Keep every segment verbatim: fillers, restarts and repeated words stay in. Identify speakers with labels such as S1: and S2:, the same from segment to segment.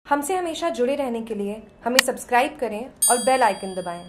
S1: हमसे हमेशा जुड़े रहने के लिए हमें सब्सक्राइब करें और बेल आइकन दबाएं।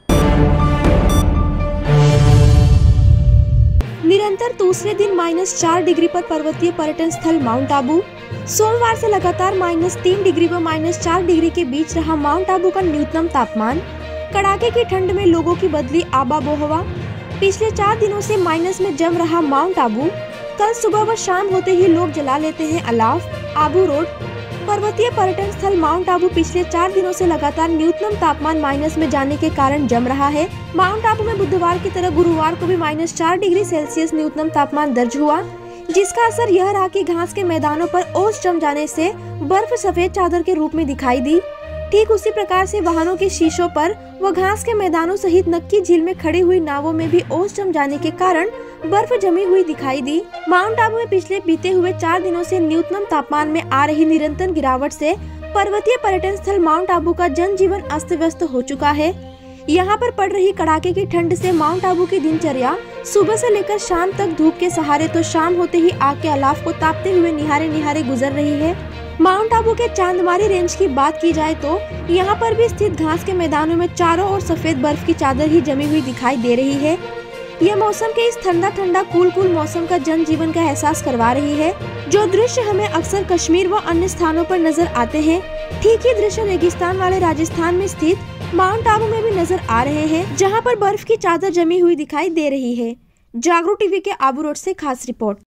S2: निरंतर दूसरे दिन माइनस चार डिग्री पर पर्वतीय पर्यटन स्थल माउंट आबू। सोमवार से लगातार माइनस तीन डिग्री व माइनस चार डिग्री के बीच रहा माउंट आबू का न्यूनतम तापमान। कड़ाके की ठंड में लोगों की बदली आबा बोहवा। पिछले चार दिनों से माइनस में जम रहा माउंट आबू। कल सुबह व शाम होते ही लोग जला लेते हैं अलाव। आबू रोड पर्वतीय पर्यटन स्थल माउंट आबू पिछले चार दिनों से लगातार न्यूनतम तापमान माइनस में जाने के कारण जम रहा है। माउंट आबू में बुधवार की तरह गुरुवार को भी माइनस चार डिग्री सेल्सियस न्यूनतम तापमान दर्ज हुआ, जिसका असर यह रहा कि घास के मैदानों पर ओस जम जाने से बर्फ सफेद चादर के रूप में दिखाई दी। ठीक उसी प्रकार से वाहनों के शीशों पर व घास के मैदानों सहित नक्की झील में खड़ी हुई नावों में भी ओस जम जाने के कारण बर्फ जमी हुई दिखाई दी। माउंट आबू में पिछले बीते हुए चार दिनों से न्यूनतम तापमान में आ रही निरंतर गिरावट से पर्वतीय पर्यटन स्थल माउंट आबू का जनजीवन अस्त व्यस्त हो चुका है। यहाँ पर पड़ रही कड़ाके की ठंड से माउंट आबू की दिनचर्या सुबह से लेकर शाम तक धूप के सहारे तो शाम होते ही आग के अलाव को तापते हुए निहारे निहारे गुजर रही है। माउंट आबू के चांदमारी रेंज की बात की जाए तो यहाँ पर भी स्थित घास के मैदानों में चारों ओर सफेद बर्फ की चादर ही जमी हुई दिखाई दे रही है। यह मौसम के इस ठंडा ठंडा कूल कूल मौसम का जनजीवन का एहसास करवा रही है। जो दृश्य हमें अक्सर कश्मीर व अन्य स्थानों पर नजर आते हैं, ठीक ही दृश्य रेगिस्तान वाले राजस्थान में स्थित माउंट आबू में भी नजर आ रहे हैं, जहां पर बर्फ की चादर जमी हुई दिखाई दे रही है। जागरूक टीवी के आबू रोड से खास रिपोर्ट।